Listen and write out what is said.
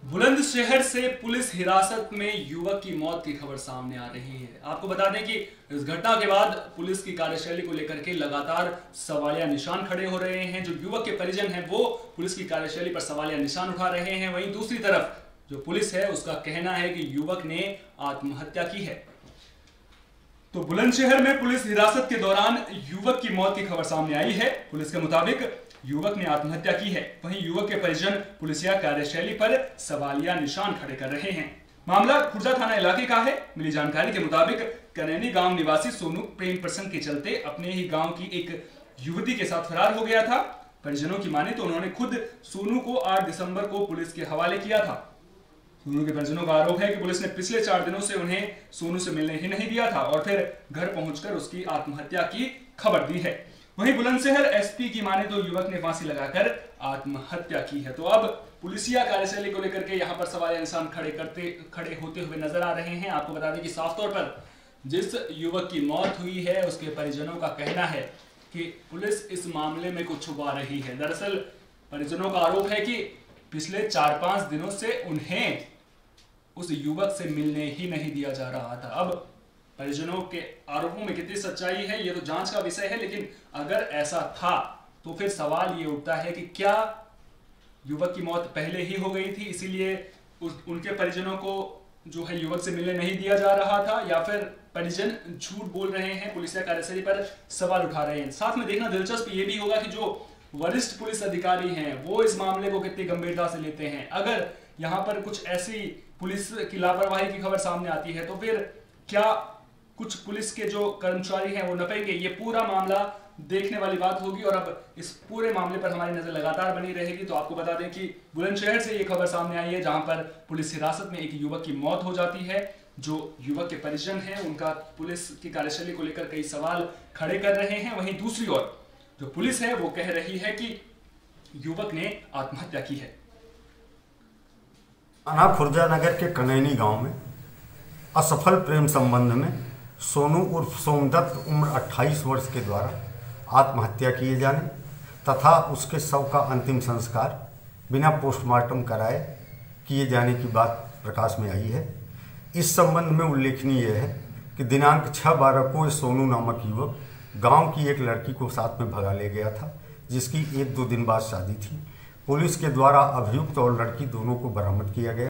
बुलंदशहर से पुलिस हिरासत में युवक की मौत की खबर सामने आ रही है। आपको बता दें कि इस घटना के बाद पुलिस की कार्यशैली को लेकर के लगातार सवालिया निशान खड़े हो रहे हैं। जो युवक के परिजन हैं वो पुलिस की कार्यशैली पर सवालिया निशान उठा रहे हैं। वहीं दूसरी तरफ जो पुलिस है उसका कहना है कि युवक ने आत्महत्या की है। तो बुलंदशहर में पुलिस हिरासत के दौरान युवक की मौत की खबर सामने आई है। पुलिस के मुताबिक युवक ने आत्महत्या की है। वहीं युवक के परिजन पुलिसिया कार्यशैली पर सवालिया निशान खड़े कर रहे हैं। मामला खुर्जा थाना इलाके का है। मिली जानकारी के मुताबिक कनैनी गांव निवासी सोनू प्रेम प्रसंग के चलते अपने ही गांव की एक युवती के साथ फरार हो गया था। परिजनों की माने तो उन्होंने खुद सोनू को 8 दिसंबर को पुलिस के हवाले किया था। सोनू के परिजनों का आरोप है कि पुलिस ने पिछले 4 दिनों से उन्हें सोनू से मिलने ही नहीं दिया था और फिर घर पहुंचकर उसकी आत्महत्या की खबर दी है। वहीं बुलंदशहर एसपी की माने तो युवक ने फांसी लगाकर आत्महत्या की है। तो अब पुलिसिया कार्यशैली को लेकर के यहाँ पर सवालिया निशान खड़े होते हुए नजर आ रहे हैं। आपको बता दें कि साफ तौर पर जिस युवक की मौत हुई है उसके परिजनों का कहना है कि पुलिस इस मामले में कुछ छुपा रही है। दरअसल परिजनों का आरोप है कि पिछले 4-5 दिनों से उन्हें उस युवक से मिलने ही नहीं दिया जा रहा था। अब परिजनों के आरोपों में कितनी सच्चाई है ये तो जांच का विषय है, लेकिन अगर ऐसा था तो फिर सवाल ये उठता है कि क्या युवक की मौत पहले ही हो गई थी इसीलिए उनके परिजनों को जो है युवक से मिलने नहीं दिया जा रहा था, या फिर परिजन झूठ बोल रहे हैं, पुलिसिया कार्यशैली पर सवाल उठा रहे हैं। साथ में देखना दिलचस्प ये भी होगा कि जो वरिष्ठ पुलिस अधिकारी हैं वो इस मामले को कितनी गंभीरता से लेते हैं। अगर यहाँ पर कुछ ऐसी पुलिस की लापरवाही की खबर सामने आती है तो फिर क्या कुछ पुलिस के जो कर्मचारी हैं वो नपेंगे, ये पूरा मामला देखने वाली बात होगी। और अब इस पूरे मामले पर हमारी नजर लगातार बनी रहेगी। तो आपको बता दें कि बुलंदशहर से ये खबर सामने आई है जहां पर पुलिस हिरासत में एक युवक की मौत हो जाती है। जो युवक के परिजन हैं उनका पुलिस की कार्यशैली को लेकर कई सवाल खड़े कर रहे हैं। वहीं दूसरी ओर जो पुलिस है वो कह रही है कि युवक ने आत्महत्या की है। खुर्जा नगर के कनैनी गांव में असफल प्रेम संबंध में सोनू उर्फ सोमदत्त उम्र 28 वर्ष के द्वारा आत्महत्या किए जाने तथा उसके शव का अंतिम संस्कार बिना पोस्टमार्टम कराए किए जाने की बात प्रकाश में आई है। इस संबंध में उल्लेखनीय है कि दिनांक 6/12 को सोनू नामक युवक गांव की एक लड़की को साथ में भगा ले गया था, जिसकी 1-2 दिन बाद शादी थी। पुलिस के द्वारा अभियुक्त और लड़की दोनों को बरामद किया गया।